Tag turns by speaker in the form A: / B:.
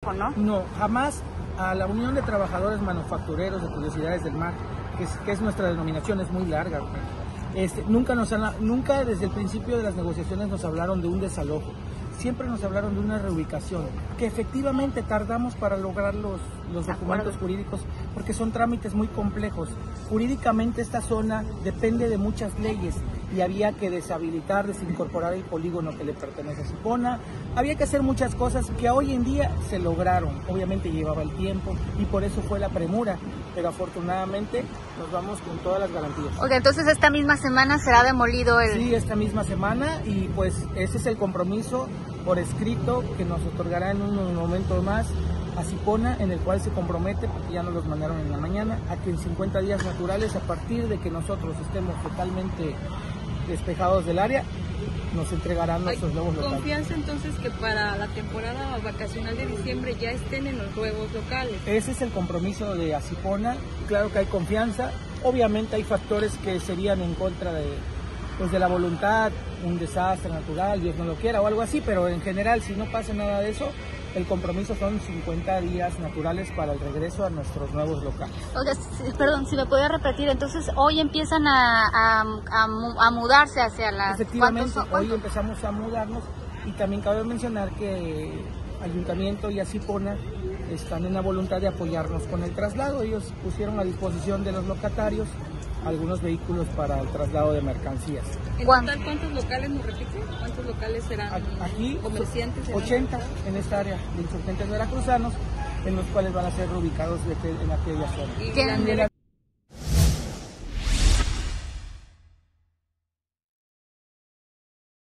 A: ¿O no?
B: No, jamás. A la Unión de Trabajadores Manufactureros de Curiosidades del Mar, que es nuestra denominación, es muy larga, nunca desde el principio de las negociaciones nos hablaron de un desalojo. Siempre nos hablaron de una reubicación, que efectivamente tardamos para lograr los documentos jurídicos, porque son trámites muy complejos. Jurídicamente esta zona depende de muchas leyes y había que deshabilitar, desincorporar el polígono que le pertenece a Sipona. Había que hacer muchas cosas que hoy en día se lograron. Obviamente llevaba el tiempo y por eso fue la premura, pero afortunadamente nos vamos con todas las garantías.
A: Ok, entonces esta misma semana será demolido el...
B: Sí, esta misma semana, y pues ese es el compromiso por escrito que nos otorgará en un momento más a Sipona, en el cual se compromete, porque ya nos los mandaron en la mañana, a que en 50 días naturales, a partir de que nosotros estemos totalmente despejados del área, nos entregarán nuestros nuevos locales.
C: ¿Confianza entonces que para la temporada vacacional de diciembre ya estén en los nuevos locales?
B: Ese es el compromiso de Sipona. Claro que hay confianza, obviamente hay factores que serían en contra de la voluntad, un desastre natural, Dios no lo quiera o algo así, pero en general, si no pasa nada de eso, el compromiso son 50 días naturales para el regreso a nuestros nuevos locales.
A: Oiga, perdón, si me podía repetir, entonces hoy empiezan a mudarse hacia las...
B: Efectivamente, hoy empezamos a mudarnos, y también cabe mencionar que Ayuntamiento y Sipona están en la voluntad de apoyarnos con el traslado. Ellos pusieron a disposición de los locatarios algunos vehículos para el traslado de mercancías.
C: ¿En total cuántos locales nos repite? ¿Cuántos locales serán
B: aquí?
C: Comerciantes.
B: 80 en esta área de insurgentes veracruzanos, en los cuales van a ser reubicados en aquella zona.